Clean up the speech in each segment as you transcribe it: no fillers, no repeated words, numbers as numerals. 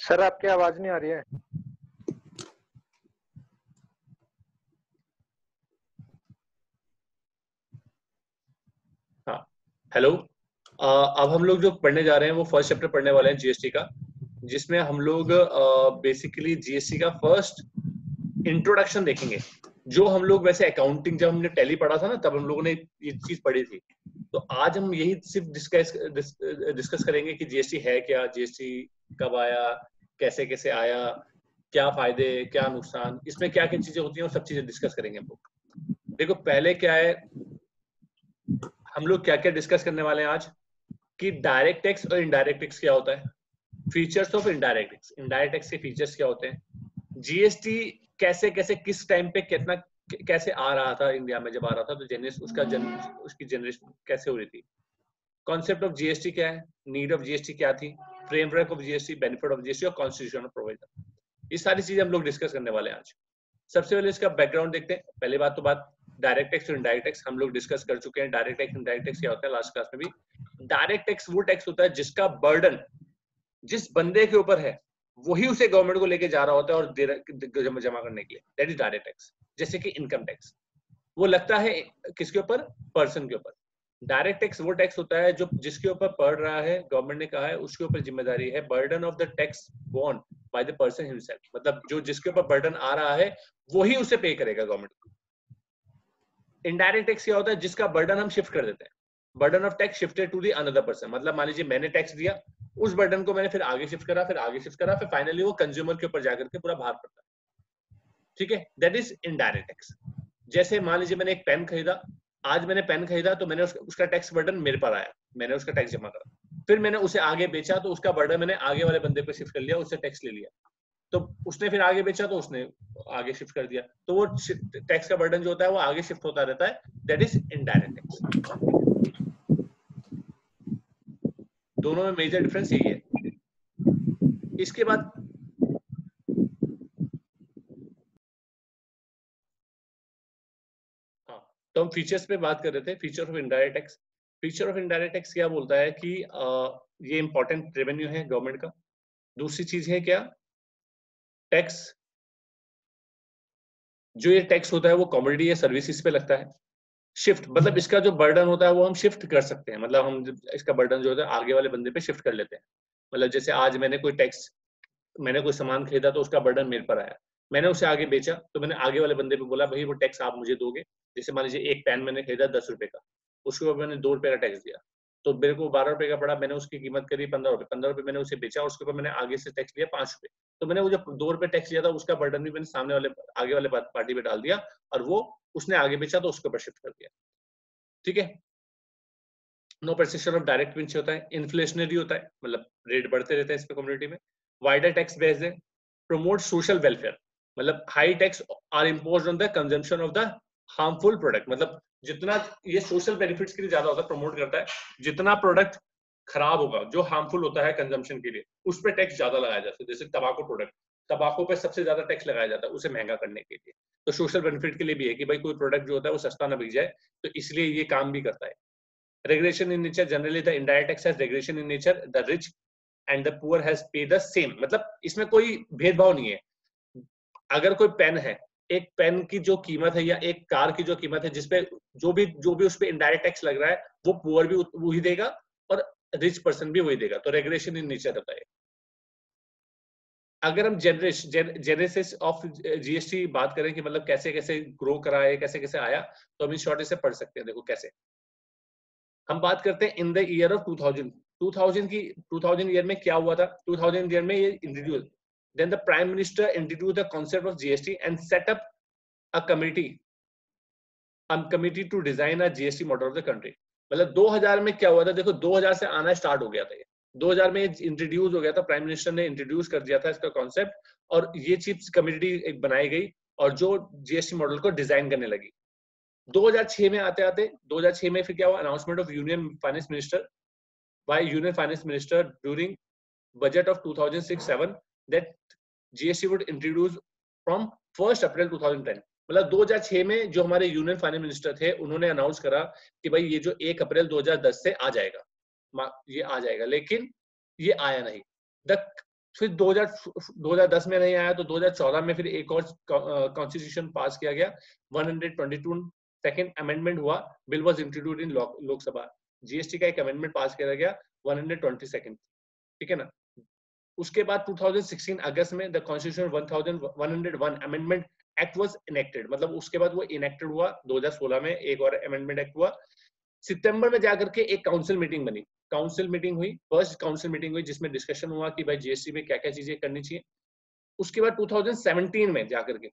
Sir आपकी आवाज नहीं आ रही है। हाँ, हेलो। अब हम लोग जो पढ़ने जा रहे हैं वो फर्स्ट चैप्टर पढ़ने वाले हैं जीएसटी का, जिसमें हम लोग बेसिकली जीएसटी का फर्स्ट इंट्रोडक्शन देखेंगे। जो हम लोग वैसे अकाउंटिंग जब हमने टैली पढ़ा था ना, तब हम लोगों ने ये चीज पढ़ी थी। तो आज हम यही सिर्फ डिस्कस करेंगे कि जीएसटी है क्या, जीएसटी कब आया, कैसे कैसे आया, क्या फायदे क्या नुकसान, इसमें क्या क्या चीजें होती हैं, वो सब चीजें डिस्कस करेंगे हम लोग। देखो पहले क्या है, हम लोग क्या क्या डिस्कस करने वाले हैं आज, कि डायरेक्ट टैक्स और इनडायरेक्ट टैक्स क्या होता है, features of indirect tax, indirect tax के फीचर्स क्या होते हैं, जीएसटी कैसे कैसे किस टाइम पे कितना कैसे आ रहा था इंडिया में, जब आ रहा था तो उसकी जनरेशन कैसे हो रही थी, कॉन्सेप्ट ऑफ जीएसटी क्या है, नीड ऑफ जीएसटी क्या थी, framework of GST, benefit of GST और कॉन्स्टिट्यूशन ऑफ प्रोविजन। ये सारी चीजें हम लोग डिस्कस करने वाले हैं आज। सबसे पहले इसका बैकग्राउंड देखते हैं। पहले बात डायरेक्ट टैक्स और इनडायरेक्ट टैक्स हम लोग डिस्कस कर चुके हैं। डायरेक्ट टैक्स इनडायरेक्ट टैक्स क्या होता है लास्ट क्लास में भी। डायरेक्ट टैक्स वो टैक्स होता है जिसका बर्डन जिस बंदे के ऊपर है वही उसे गवर्नमेंट को लेके जा रहा होता है और जमा करने के लिए, दैट इज डायरेक्ट टैक्स। जैसे कि इनकम टैक्स वो लगता है किसके ऊपर, पर्सन के ऊपर। डायरेक्ट टैक्स वो टैक्स होता है जो जिसके ऊपर पड़ रहा है, गवर्नमेंट ने कहा है उसके ऊपर जिम्मेदारी है, burden of the tax borne by the person himself, मतलब जो जिसके ऊपर बर्डन आ रहा है वही उसे पे करेगा गवर्नमेंट को। इनडायरेक्ट टैक्स क्या होता है, जिसका बर्डन हम शिफ्ट कर देते हैं, burden of tax shifted to the another person. मतलब मान लीजिए मैंने टैक्स दिया, उस बर्डन को मैंने फिर आगे शिफ्ट करा, फिर आगे शिफ्ट करा, फिर फाइनली वो कंज्यूमर के ऊपर जाकर के पूरा भार पड़ता है। ठीक है, दैट इज इनडायरेक्ट टैक्स। जैसे मान लीजिए मैंने एक पेन खरीदा, आज मैंने पेन खरीदा तो मैंने उसका टैक्स बर्डन मेरे पर आया, मैंने उसका टैक्स जमा करा, फिर मैंने उसे आगे बेचा तो उसका बर्डन मैंने आगे वाले बंदे पे शिफ्ट कर लिया, उससे टैक्स ले लिया, तो उसने फिर आगे बेचा तो उसने आगे शिफ्ट कर दिया, तो वो टैक्स का बर्डन जो होता है वो आगे शिफ्ट होता रहता है, दैट इज इनडायरेक्ट टैक्स। दोनों में मेजर डिफरेंस यही है। इसके बाद हाँ, तो हम फीचर्स पे बात कर रहे थे, feature of indirect tax. Feature of indirect tax क्या बोलता है कि ये इंपॉर्टेंट रेवेन्यू है गवर्नमेंट का। दूसरी चीज है क्या, टैक्स, जो ये टैक्स होता है वो कमोडिटी या सर्विसेज पे लगता है। शिफ्ट मतलब इसका जो बर्डन होता है वो हम शिफ्ट कर सकते हैं, मतलब हम इसका बर्डन जो होता है आगे वाले बंदे पे शिफ्ट कर लेते हैं। मतलब जैसे आज मैंने कोई सामान खरीदा तो उसका बर्डन मेरे पर आया, मैंने उसे आगे बेचा तो मैंने आगे वाले बंदे पे बोला भाई वो टैक्स आप मुझे दोगे। जैसे मान लीजिए एक पेन मैंने खरीदा 10 रुपए का, उसके ऊपर मैंने 2 रुपए का टैक्स दिया, तो मेरे को 12 रुपए का पड़ा, मैंने उसकी कीमत करी 15 रुपए, 15 रुपए मैंने उसे बेचा, उसके ऊपर मैंने आगे से टैक्स लिया 5 रुपए, तो मैंने वो जो 2 रुपए टैक्स लिया था उसका बर्डन भी मैंने सामने वाले आगे वाले पार्टी पे डाल दिया, और वो उसने आगे बेचा तो उसके ऊपर शिफ्ट कर दिया। ठीक है, no perception of direct pinch होता है, इन्फ्लेशनरी होता है, मतलब रेट बढ़ते रहते हैं इस पे कम्युनिटी में। वाइडर टैक्स बेस है, प्रमोट सोशल वेलफेयर, मतलब high tax are imposed on the consumption of the harmful product, मतलब जितना ये सोशल बेनिफिट्स के लिए ज्यादा होता है, प्रमोट करता है, जितना प्रोडक्ट खराब होगा जो हार्मफुल होता है कंजम्पशन के लिए उस पर टैक्स ज्यादा लगाया जाता है। जैसे तंबाकू प्रोडक्ट, तंबाकू पे सबसे ज्यादा टैक्स लगाया जाता है उसे महंगा करने के लिए, तो सोशल बेनिफिट के लिए भी है कि भाई कोई प्रोडक्ट जो होता है वो सस्ता ना बिक जाए, तो इसलिए ये काम भी करता है। Regulation in nature, generally the indirect tax has regulation in nature, the rich and the poor has pay the same, मतलब इसमें कोई भेदभाव नहीं है। अगर कोई पेन है, एक पेन की जो कीमत है या एक कार की जो कीमत है, जिसपे जो भी उस पे इनडायरेक्ट टैक्स लग रहा है वो पुअर भी वही देगा और रिच पर्सन भी वही देगा, तो रेगुलेशन इन नेचर होता है। अगर हम जेनेसिस ऑफ जीएसटी बात करें कि मतलब कैसे कैसे ग्रो करा है, कैसे कैसे आया, तो हम इस शॉर्ट से पढ़ सकते हैं। देखो कैसे हम बात करते हैं in the year of 2000 year में क्या हुआ था। 2000 ईयर में ये introduce, then the prime minister introduce the concept of GST and set up a committee to design a GST model of the country. मतलब 2000 में क्या हुआ था, देखो 2000 से आना स्टार्ट हो गया था, ये 2000 में इंट्रोड्यूस हो गया था, प्राइम मिनिस्टर ने इंट्रोड्यूस कर दिया था इसका कॉन्सेप्ट, और ये चीफ कमिटी एक बनाई गई और जो जीएसटी मॉडल को डिजाइन करने लगी। 2006 में आते आते 2006 में फिर क्या हुआ, announcement of union finance minister by union finance minister during budget of 2006-7 that GST would introduce from 1 April 2010। मतलब 2006 में जो हमारे यूनियन फाइनेंस मिनिस्टर थे उन्होंने अनाउंस करा कि भाई ये जो 1 अप्रैल 2010 से आ जाएगा, ये आ जाएगा, लेकिन ये आया नहीं। द फिर 2010 में नहीं आया तो 2014 में फिर एक और कॉन्स्टिट्यूशन पास किया गया, 122 सेकंड अमेंडमेंट हुआ, bill was introduced in Lok Sabha, GST का एक अमेंडमेंट पास किया गया 122, ठीक है ना। उसके बाद 2016 अगस्त में the constitution 1101 amendment act was enacted, मतलब उसके बाद वो इनेक्टेड हुआ। 2016 में एक और अमेंडमेंट एक्ट हुआ। सितंबर में जाकर के एक काउंसिल मीटिंग बनी, काउंसिल मीटिंग हुई, फर्स्ट काउंसिल मीटिंग हुई जिसमें डिस्कशन हुआ कि भाई जीएसटी में क्या क्या चीजें करनी चाहिए। उसके बाद 2017 में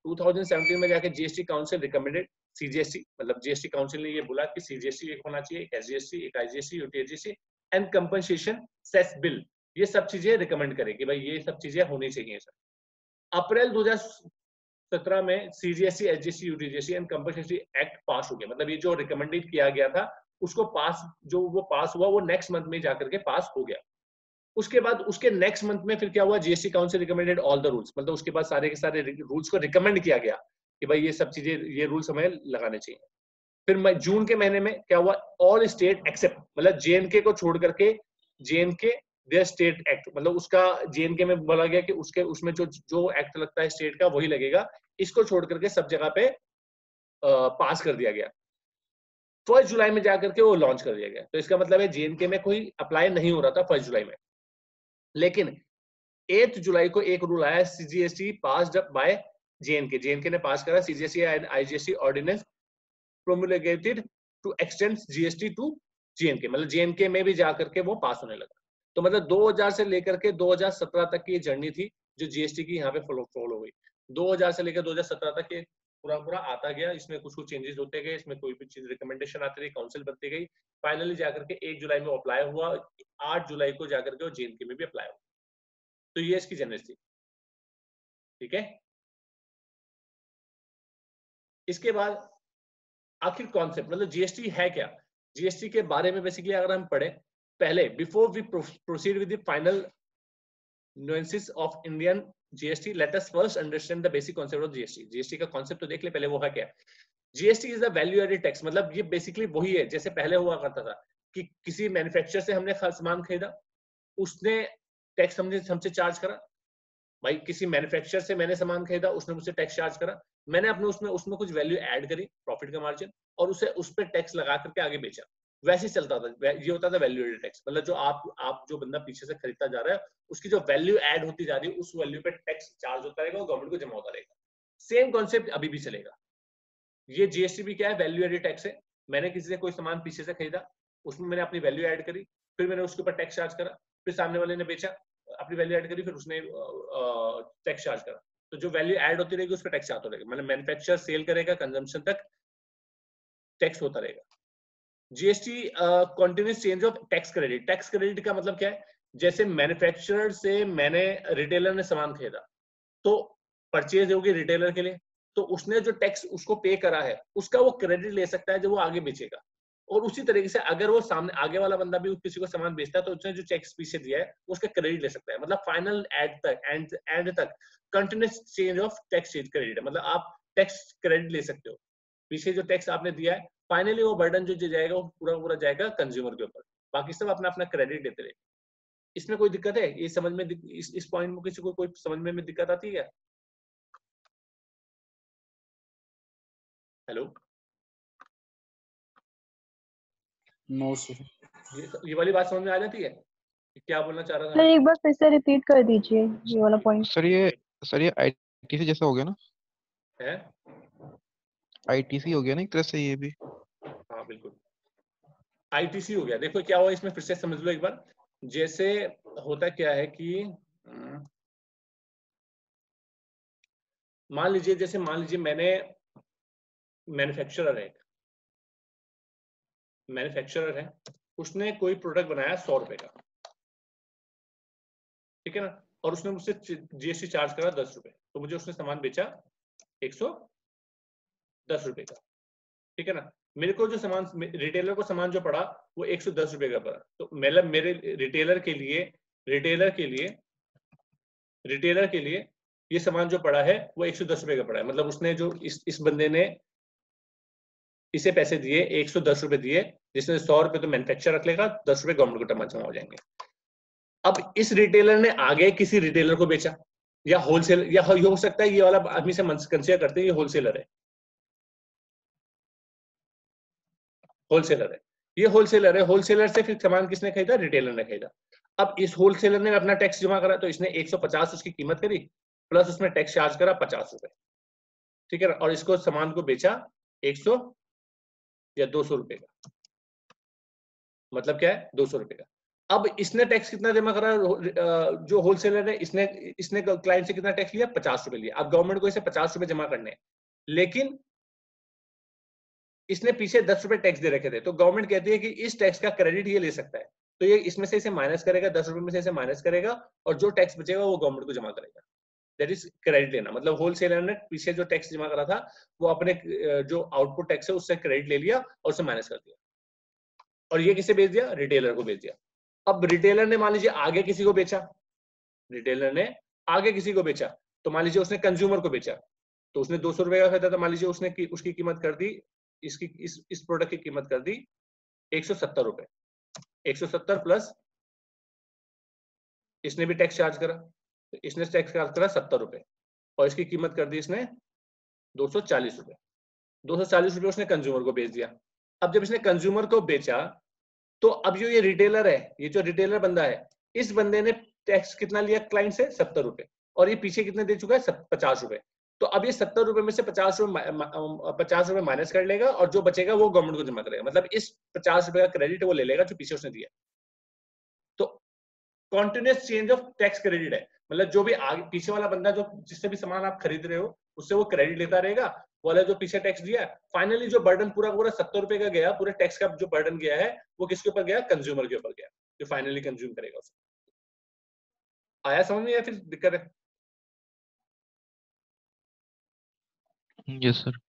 जाकर जीएसटी काउंसिल रिकमेंडेड सीजीएसटी, मतलब जीएसटी काउंसिल ने ये बोला कि सीजीएसटी एक होना चाहिए, एक एसजीएसटी, एक IGST, UTGST and compensation cess bill, ये सब चीजें रिकमेंड करे कि भाई ये सब चीजें होनी चाहिए सर। अप्रैल 2017 में CGST, SGST, UTGST and compensation act pass हो गया, मतलब ये जो रिकमेंडेड किया गया था उसको पास हुआ, वो नेक्स्ट मंथ में जाकर के पास हो गया। उसके बाद उसके नेक्स्ट मंथ में फिर क्या हुआ, GST council recommended all the rules, मतलब उसके बाद सारे के सारे रूल्स को रिकमेंड किया गया कि भाई ये सब चीजें, ये रूल्स हमें लगाने चाहिए। फिर जून के महीने में क्या हुआ, ऑल स्टेट एक्सेप्ट, मतलब जेएनके को छोड़ करके, जेएनके देयर स्टेट एक्ट, मतलब उसका जेएनके में बोला गया कि उसमें जो एक्ट लगता है स्टेट का वही लगेगा, इसको छोड़ करके सब जगह पे पास कर दिया गया। 1 जुलाई में जाकर के वो लॉन्च कर दिया गया। तो इसका मतलब है जेएनके में कोई अप्लाई नहीं हो रहा था 1 जुलाई में, लेकिन 8 जुलाई को एक रूल आया, CGST passed by JNK, JNK ने पास करा CGST and IGST ordinance promulgated to extend GST to JNK, मतलब जेएनके में भी जाकर के वो पास होने लगा। तो मतलब 2000 से लेकर के 2017 तक की ये जर्नी थी जो जीएसटी की यहाँ पे फॉलो हुई। 2000 से लेकर 2017 तक ये पूरा आता गया, इसमें कुछ चेंजेस होते गए, इसमें कोई भी चीज रिकमेंडेशन आती रही, काउंसिल बनती गई, फाइनली जाकर के 1 जुलाई में अप्लाई हुआ, 8 जुलाई को जाकर के वो जेएनके में भी अप्लाई हुआ। तो ये इसकी जर्नी थी, ठीक है। इसके बाद आखिर कॉन्सेप्ट, मतलब जीएसटी है क्या, जीएसटी के बारे में बेसिकली अगर हम पढ़े पहले, before we proceed with the final nuances of Indian GST, let us first understand the basic concept of GST. GST का कॉन्सेप्ट तो देख ले पहले, वो है क्या। GST is the value added tax, मतलब ये बेसिकली वही है जैसे पहले हुआ करता था कि किसी मैन्युफैक्चरर से हमने सामान खरीदा, उसने टैक्स हमसे चार्ज करा, भाई किसी मैन्युफैक्चरर से मैंने सामान खरीदा, उसने मुझसे टैक्स चार्ज करा, मैंने अपने उसमें कुछ वैल्यू ऐड करी, प्रॉफिट का मार्जिन, और उस पर टैक्स लगा करके आगे बेचा। वैसे ही चलता था, ये होता था वैल्यू एडेड टैक्स, मतलब जो आप जो बंदा पीछे से खरीदता जा रहा है उसकी जो वैल्यू ऐड होती जा रही है उस वैल्यू पे टैक्स चार्ज होता रहेगा और गवर्नमेंट को जमा होता रहेगा। सेम कॉन्सेप्ट अभी भी चलेगा। ये जीएसटी भी क्या है, वैल्यू एडेड टैक्स है। मैंने किसी से कोई सामान पीछे से खरीदा, उसमें मैंने अपनी वैल्यू ऐड करी, फिर मैंने उसके ऊपर टैक्स चार्ज करा, फिर सामने वाले ने बेचा, अपनी वैल्यू ऐड करी, फिर उसने टैक्स चार्ज करा। तो जो वैल्यू ऐड होती रहेगी उस पर टैक्स चार्ज रहेगा, मतलब मैन्युफैक्चरर सेल करेगा, कंजम्पशन तक टैक्स होता रहेगा। GST continuous change of tax credit. Tax credit का मतलब क्या है, जैसे मैन्युफैक्चरर से मैंने, रिटेलर ने सामान खरीदा, तो परचेज होगी रिटेलर के लिए, तो उसने जो टैक्स उसको पे करा है उसका वो क्रेडिट ले सकता है जब वो आगे बेचेगा। और उसी तरीके से अगर वो सामने आगे वाला बंदा भी किसी को सामान बेचता है तो उसने जो टैक्स पीछे दिया है उसका क्रेडिट ले सकता है। मतलब फाइनल एंड तक continuous change of tax credit, मतलब आप टैक्स क्रेडिट ले सकते हो। पीछे जो टैक्स आपने दिया है फाइनली वो बर्डन जो जाएगा वो पूरा जाएगा कंज्यूमर के ऊपर, बाकी सब अपना अपना क्रेडिट देते रहे। इसमें कोई दिक्कत है, ये समझ में, इस पॉइंट में किसी को कोई समझ में दिक्कत आती है? Hello, no sir. ये वाली बात समझ में आ जाती है क्या बोलना चाह रहा था सर मैं? एक बार फिर से रिपीट कर दीजिए ये वाला पॉइंट। सर ये आईटीसी जैसा हो गया ना, है आईटीसी हो गया ना एक तरह से ये भी। हाँ बिल्कुल आईटीसी हो गया। देखो क्या हुआ इसमें, फिर से समझ लो एक बार। जैसे होता क्या है कि मान लीजिए मैंने मैन्युफैक्चरर है, उसने कोई प्रोडक्ट बनाया 100 रुपए का, ठीक है ना, और उसने मुझसे जीएसटी चार्ज करा 10 रुपए, तो मुझे उसने सामान बेचा 110 रुपए का, ठीक है ना। मेरे को जो सामान, रिटेलर को सामान जो पड़ा वो 110 रुपए का पड़ा, तो मतलब मेरे रिटेलर के लिए ये सामान जो पड़ा है वो 110 रुपए का पड़ा है। मतलब उसने जो इस बंदे ने इसे पैसे दिए, 110 रुपए दिए, जिसने 100 रुपए तो मैन्युफैक्चर रख लेगा, 10 रुपए गवर्नमेंट को जमा हो जाएंगे। अब इस रिटेलर ने आगे किसी रिटेलर को बेचा, या होलसेल, या ये हो सकता है ये वाला आदमी से कंसिडर करते हैं ये होलसेलर है, होलसेलर है, ये होलसेलर है, होलसेलर से फिर सामान किसने खरीदा, रिटेलर ने खरीदा। अब इस होलसेलर ने अपना टैक्स जमा करा, तो इसने 150 उसकी कीमत करी, प्लस उसमें टैक्स चार्ज करा 50 रुपए, ठीक है ना, और इसको सामान को बेचा 100 या 200 रुपए का, मतलब क्या है 200 रुपए का। अब इसने टैक्स कितना जमा करा, जो होलसेलर है इसने क्लाइंट से कितना टैक्स लिया, 50 रुपए लिया। अब गवर्नमेंट को इसे 50 रुपए जमा करने हैं, लेकिन इसने पीछे 10 रुपए टैक्स दे रखे थे, तो गवर्नमेंट कहती है कि इस टैक्स का क्रेडिट ये ले सकता है, तो ये इसमें से इसे माइनस करेगा, 10 रुपए में से इसे माइनस करेगा, और जो टैक्स बचेगा वो गवर्नमेंट को जमा करेगा। दैट इज क्रेडिट लेना, मतलब होलसेलर ने पीछे जो टैक्स जमा करा था वो अपने जो आउटपुट टैक्स है उससे क्रेडिट ले लिया और उसे माइनस कर दिया, और ये किसे बेच दिया, रिटेलर को बेच दिया। अब रिटेलर ने मान लीजिए आगे किसी को बेचा, रिटेलर ने आगे किसी को बेचा, तो मान लीजिए उसने कंज्यूमर को बेचा, तो उसने 200 रुपए का खरीदा था, मान लीजिए उसने उसकी कीमत कर दी, इसकी इस प्रोडक्ट की कीमत कर दी 170 रुपए, 170 प्लस इसने भी टैक्स चार्ज करा, तो इसने टैक्स चार्ज करा 70 रुपए, और इसकी कीमत कर दी इसने 240 रुपए, 240 रुपए उसने कंज्यूमर को बेच दिया। अब जब इसने कंज्यूमर को बेचा, तो अब जो ये रिटेलर है, ये जो रिटेलर बंदा है, इस बंदे ने टैक्स कितना लिया क्लाइंट से, 70 रुपए, और ये पीछे कितने दे चुका है, 50 रुपए। तो अब ये 70 रुपए में से 50 रुपए माइनस कर लेगा, और जो बचेगा वो गवर्नमेंट को जमा करेगा, मतलब इस 50 रुपए का क्रेडिट वो ले लेगा जो पीछे उसने दिया। तो continuous change of tax credit है, मतलब जो भी आगे पीछे वाला बंदा जो जिससे भी सामान आप खरीद रहे हो उससे वो क्रेडिट लेता रहेगा, वाला जो पीछे टैक्स दिया, फाइनली जो बर्डन पूरा पूरा 70 रुपए का गया, पूरे टैक्स का जो बर्डन गया है वो किसके ऊपर गया, कंज्यूमर के ऊपर गया, जो फाइनली कंज्यूम करेगा उसे। आया समझ में या फिर दिक्कत है? Yes sir.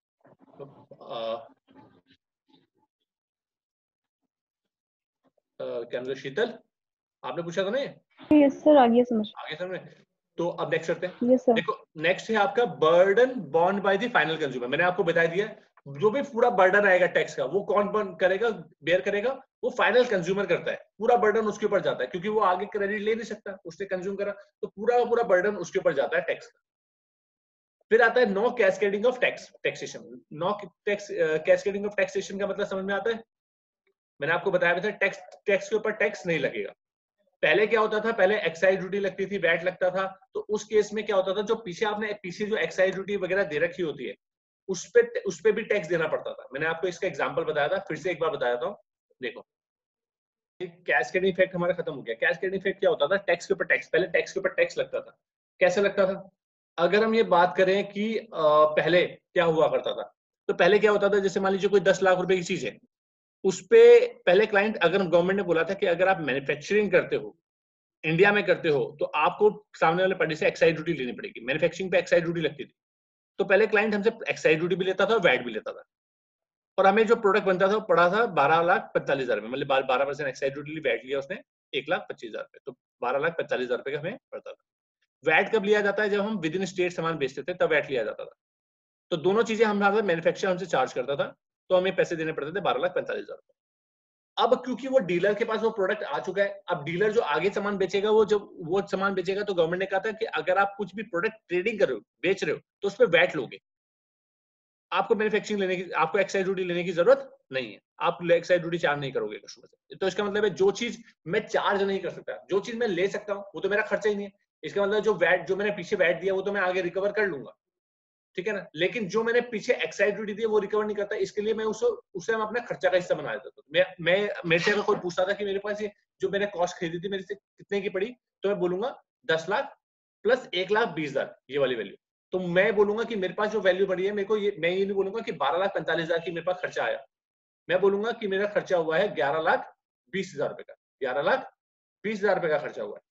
क्या शीतल आपने पूछा था ना, यस सर, आगे समझ। आगे समझ में? तो अब नेक्स्ट करते हैं। Yes sir. देखो नेक्स्ट है आपका burden borne by the final consumer. मैंने आपको बता दिया जो भी पूरा बर्डन आएगा टैक्स का वो कौन करेगा, बेयर करेगा, वो फाइनल कंज्यूमर करता है, पूरा बर्डन उसके ऊपर जाता है, क्योंकि वो आगे क्रेडिट ले नहीं सकता, उसने कंज्यूम करा, तो पूरा बर्डन उसके ऊपर जाता है टैक्स का। फिर आता है no cascading of taxation. No cascading of taxation का मतलब समझ में आता है? मैंने आपको बताया था टैक्स के ऊपर टैक्स नहीं लगेगा। पहले क्या होता था, पहले एक्साइज ड्यूटी लगती थी, वैट लगता था, तो उस केस में क्या होता था, जो पीछे जो एक्साइज ड्यूटी वगैरह दे रखी होती है उस पे भी टैक्स देना पड़ता था। मैंने आपको इसका एग्जांपल बताया था, फिर से एक बार बताया था। देखो कैस्केडिंग इफेक्ट हमारा खत्म हो गया। कैस्केडिंग इफेक्ट क्या होता था, टैक्स के ऊपर टैक्स, पहले टैक्स के ऊपर टैक्स लगता था। कैसे लगता था, अगर हम ये बात करें कि पहले क्या हुआ करता था, तो पहले क्या होता था, जैसे मान लीजिए कोई 10 लाख रुपए की चीज है, उस पे पहले क्लाइंट, अगर गवर्नमेंट ने बोला था कि अगर आप मैन्युफैक्चरिंग करते हो, इंडिया में करते हो, तो आपको सामने वाले पार्टी से एक्साइज ड्यूटी लेनी पड़ेगी। मैन्युफैक्चरिंग पे एक्साइज ड्यूटी लगती थी, तो पहले क्लाइंट हमसे एक्साइज ड्यूटी भी लेता था और वैट भी लेता था, और हमें जो प्रोडक्ट बनता था वो पड़ा था 12,45,000 में, मतलब 12% एक्साइज ड्यूटी वैट लिया उसने 1,25,000 रुपए, तो 12,45,000 रुपए का हमें पड़ता था। वैट कब लिया जाता है, जब हम विद इन स्टेट सामान बेचते थे तब वैट लिया जाता था। तो दोनों चीजें हमारा मैन्युफैक्चरर हमसे चार्ज करता था, तो हमें पैसे देने पड़ते थे 12,45,000 रुपए। अब क्योंकि वो डीलर के पास वो प्रोडक्ट आ चुका है, अब डीलर जो आगे सामान बेचेगा, वो जब वो सामान बेचेगा, तो गवर्नमेंट ने कहा था कि अगर आप कुछ भी प्रोडक्ट ट्रेडिंग कर रहे हो, बेच रहे हो, तो उस पर वैट लोगे, आपको मैन्युफैक्चरिंग लेने की, आपको एक्साइज ड्यूटी लेने की जरूरत नहीं है, आप एक्साइज ड्यूटी चार्ज नहीं करोगे कस्टमर से। तो इसका मतलब है जो चीज मैं चार्ज नहीं कर सकता, जो चीज मैं ले सकता हूँ, वो तो मेरा खर्चा ही नहीं है। इसका मतलब जो वैट, जो मैंने पीछे वैट दिया, वो तो मैं आगे रिकवर कर लूंगा, ठीक है ना, लेकिन जो मैंने पीछे एक्साइज ड्यूटी दी है वो रिकवर नहीं करता, इसके लिए मैं उसे हम अपना खर्चा का हिस्सा बना देता था। मैं मेरे से अगर कोई पूछता था कि मेरे पास ये जो मैंने कॉस्ट खरीदी थी मेरे से कितने की पड़ी, तो मैं बोलूंगा 10 लाख प्लस 1,20,000, ये वाली वैल्यू। तो मैं बोलूंगा कि मेरे पास जो वैल्यू पड़ी है, मेरे को ये, मैं ये नहीं बोलूंगा कि 12,45,000 की मेरे पास खर्चा आया, मैं बोलूंगा कि मेरा खर्चा हुआ है 11,20,000 रुपए का, 11,20,000 रुपए का खर्चा हुआ है।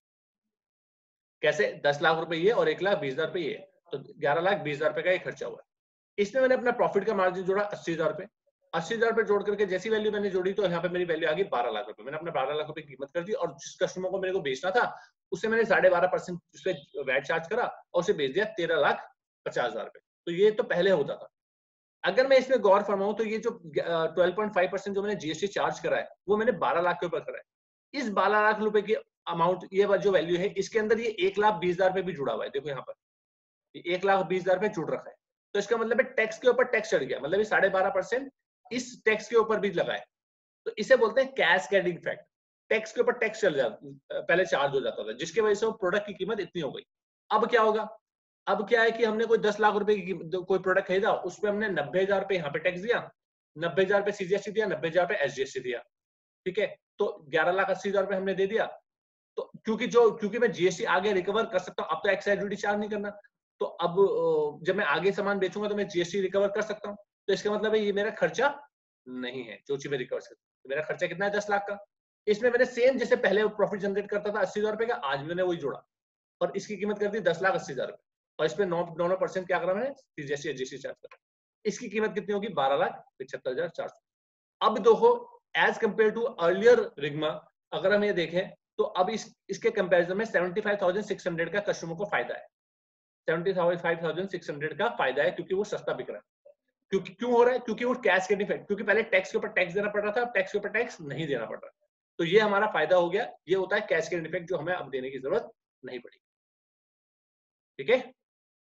कैसे, 10 लाख रुपए ये और 1,20,000 रुपए ये, तो 11,20,000 रुपए का ये खर्चा हुआ है। इसमें मैंने अपना प्रॉफिट का मार्जिन जोड़ा 80,000 रुपए, 80,000 रुपए जोड़ करके जैसी वैल्यू मैंने जोड़ी, तो यहाँ पे मेरी वैल्यू आ गई 12 लाख रुपए। मैंने अपना 12 लाख रुपए की कीमत कर दी, और जिस कस्टमर को मेरे को बेचना था उसे मैंने 12.5% उस पर वैट चार्ज करा और उसे बेच दिया 13,50,000 रुपए। तो ये तो पहले होता था। अगर मैं इसमें गौर फरमाऊं तो ये जो 12.5% जो मैंने जीएसटी चार्ज करा है, वो मैंने 12 लाख के ऊपर करा है। इस 12 लाख रुपए की अमाउंट, ये जो वैल्यू है इसके अंदर ये 1,20,000 पे भी जुड़ा हुआ है, देखो यहाँ पर 1,20,000 पे जुड़ रखा है। तो इसका मतलब है टैक्स के ऊपर टैक्स चढ़ गया, मतलब ये 12.5% इस टैक्स के ऊपर भी लगा है। तो इसे बोलते हैं कैस्केडिंग इफेक्ट। टैक्स के ऊपर टैक्स चल जाता, पहले चार्ज हो जाता था, जिसकी वजह से वो प्रोडक्ट की कीमत इतनी हो गई। अब क्या होगा, अब क्या है कि हमने कोई 10 लाख रुपए की कोई प्रोडक्ट खरीदा, उस पर हमने 90,000 पे यहाँ पे टैक्स दिया, 90,000 पे सीजीएसटी दिया, 90,000 पे एसजीएसटी दिया, ठीक है, तो 11,80,000 रुपए हमने दे दिया। तो क्योंकि मैं जीएसटी आगे रिकवर कर सकता हूँ, अब तो एक्साइज ड्यूटी चार्ज नहीं करना, तो अब जब मैं आगे सामान बेचूंगा तो मैं जीएसटी रिकवर कर सकता हूँ। तो इसका मतलब है ये मेरा खर्चा नहीं है जो चीज मैं रिकवर सकता हूँ। तो मेरा खर्चा कितना है, 10 लाख का। इसमें मैंने सेम जैसे पहले प्रॉफिट जनरेट करता था 80,000 रुपए का, आज मैंने वही जोड़ा और इसकी कीमत कर दी 10,80,000 रुपए, और इस पे 9% क्या करा मैंने, सीजीएसटी एसजीएसटी चार्ज करा। इसकी कीमत कितनी होगी, 12,75,400। अब देखो as compare to earlier regime, अगर हम ये देखें तो अब इसके कंपैरिजन में 75,600 का कस्टमर को फायदा है, 75,600 का फायदा है, क्योंकि वो सस्ता बिक रहा है। क्यों हो रहा है, क्योंकि वो कैस्केडिंग इफेक्ट, क्योंकि पहले टैक्स के ऊपर टैक्स देना पड़ रहा था, अब टैक्स के ऊपर टैक्स नहीं देना पड़ रहा। तो ये हमारा फायदा हो गया, ये होता है कैस्केडिंग इफेक्ट, जो हमें अब देने की जरूरत नहीं पड़ी। ठीक है,